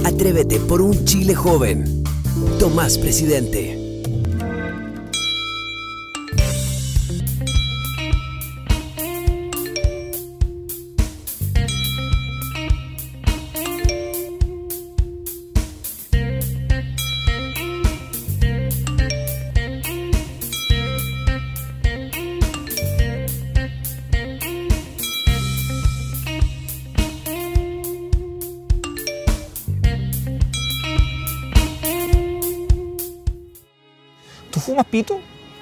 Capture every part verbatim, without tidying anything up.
Atrévete por un Chile joven. Tomás Presidente. ¿Tú fumas pito?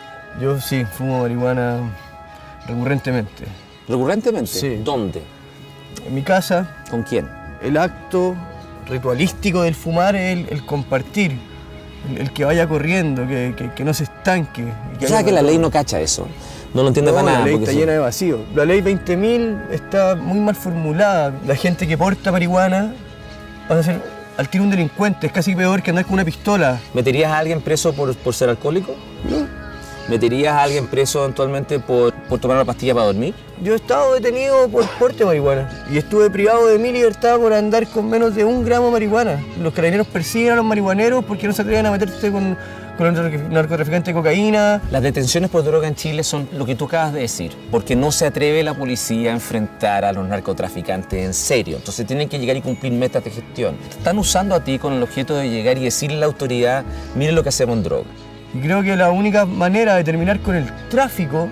Yo sí, fumo marihuana recurrentemente. ¿Recurrentemente? Sí. ¿Dónde? En mi casa. ¿Con quién? El acto ritualístico del fumar es el, el compartir, el, el que vaya corriendo, que, que, que no se estanque. ¿Tú sabes que la ley no cacha eso? No lo entiende No, para nada. la ley porque está eso- llena de vacío. La ley veinte mil está muy mal formulada. La gente que porta marihuana va a ser al tiro un delincuente. Es casi peor que andar con una pistola. ¿Meterías a alguien preso por, por ser alcohólico? No. ¿Meterías a alguien preso eventualmente por, por tomar una pastilla para dormir? Yo he estado detenido por porte de marihuana y estuve privado de mi libertad por andar con menos de un gramo de marihuana. Los carabineros persiguen a los marihuaneros porque no se atreven a meterse con, con el narcotraficante de cocaína. Las detenciones por droga en Chile son lo que tú acabas de decir, porque no se atreve la policía a enfrentar a los narcotraficantes en serio. Entonces tienen que llegar y cumplir metas de gestión. Te están usando a ti con el objeto de llegar y decirle a la autoridad, miren lo que hacemos en droga. Y creo que la única manera de terminar con el tráfico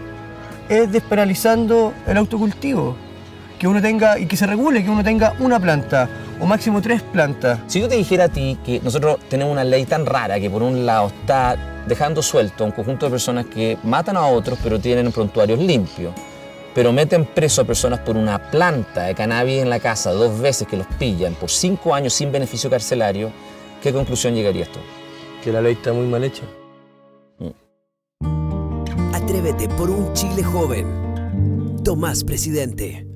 es despenalizando el autocultivo. Que uno tenga, y que se regule, que uno tenga una planta, o máximo tres plantas. Si yo te dijera a ti que nosotros tenemos una ley tan rara que por un lado está dejando suelto a un conjunto de personas que matan a otros pero tienen prontuarios limpios, pero meten preso a personas por una planta de cannabis en la casa dos veces que los pillan por cinco años sin beneficio carcelario, ¿qué conclusión llegarías tú? Que la ley está muy mal hecha. Atrévete por un Chile joven. Tomás Presidente.